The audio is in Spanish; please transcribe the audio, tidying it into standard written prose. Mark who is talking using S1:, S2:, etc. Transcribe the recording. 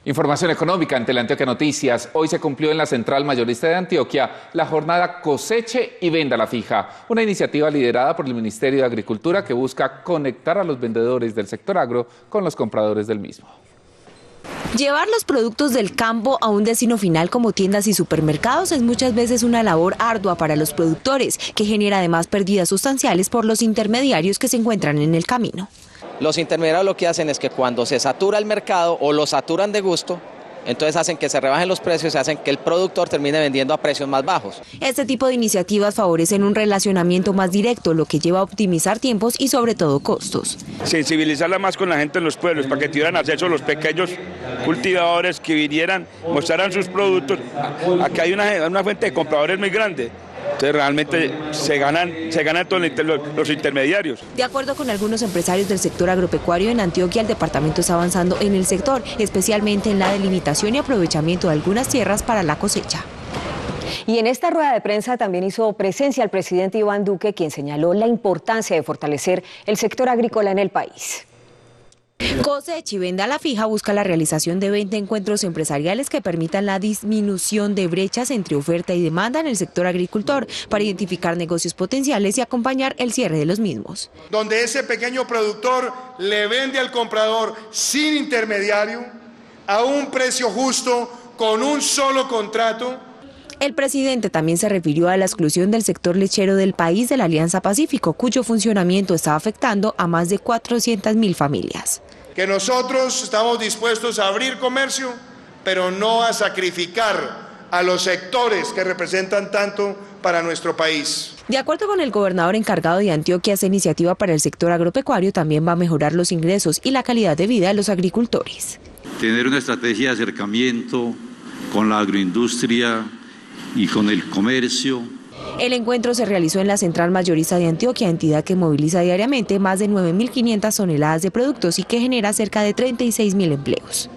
S1: Información económica en Teleantioquia Noticias. Hoy se cumplió en la Central Mayorista de Antioquia la jornada Coseche y Venda la Fija, una iniciativa liderada por el Ministerio de Agricultura que busca conectar a los vendedores del sector agro con los compradores del mismo.
S2: Llevar los productos del campo a un destino final como tiendas y supermercados es muchas veces una labor ardua para los productores, que genera además pérdidas sustanciales por los intermediarios que se encuentran en el camino.
S3: Los intermediarios lo que hacen es que cuando se satura el mercado o lo saturan de gusto, entonces hacen que se rebajen los precios y hacen que el productor termine vendiendo a precios más bajos.
S2: Este tipo de iniciativas favorecen un relacionamiento más directo, lo que lleva a optimizar tiempos y sobre todo costos.
S4: Sensibilizarla más con la gente en los pueblos para que tuvieran acceso a los pequeños cultivadores que vinieran, mostraran sus productos. Aquí hay una fuente de compradores muy grande. Entonces realmente se ganan todos los intermediarios.
S2: De acuerdo con algunos empresarios del sector agropecuario en Antioquia, el departamento está avanzando en el sector, especialmente en la delimitación y aprovechamiento de algunas tierras para la cosecha.
S5: Y en esta rueda de prensa también hizo presencia el presidente Iván Duque, quien señaló la importancia de fortalecer el sector agrícola en el país.
S2: Coseche y Venda la Fija busca la realización de 20 encuentros empresariales que permitan la disminución de brechas entre oferta y demanda en el sector agricultor para identificar negocios potenciales y acompañar el cierre de los mismos.
S6: Donde ese pequeño productor le vende al comprador sin intermediario, a un precio justo, con un solo contrato.
S2: El presidente también se refirió a la exclusión del sector lechero del país de la Alianza Pacífico, cuyo funcionamiento está afectando a más de 400.000 familias.
S6: Que nosotros estamos dispuestos a abrir comercio, pero no a sacrificar a los sectores que representan tanto para nuestro país.
S2: De acuerdo con el gobernador encargado de Antioquia, esta iniciativa para el sector agropecuario también va a mejorar los ingresos y la calidad de vida de los agricultores.
S7: Tener una estrategia de acercamiento con la agroindustria y con el comercio.
S2: El encuentro se realizó en la Central Mayorista de Antioquia, entidad que moviliza diariamente más de 9.500 toneladas de productos y que genera cerca de 36.000 empleos.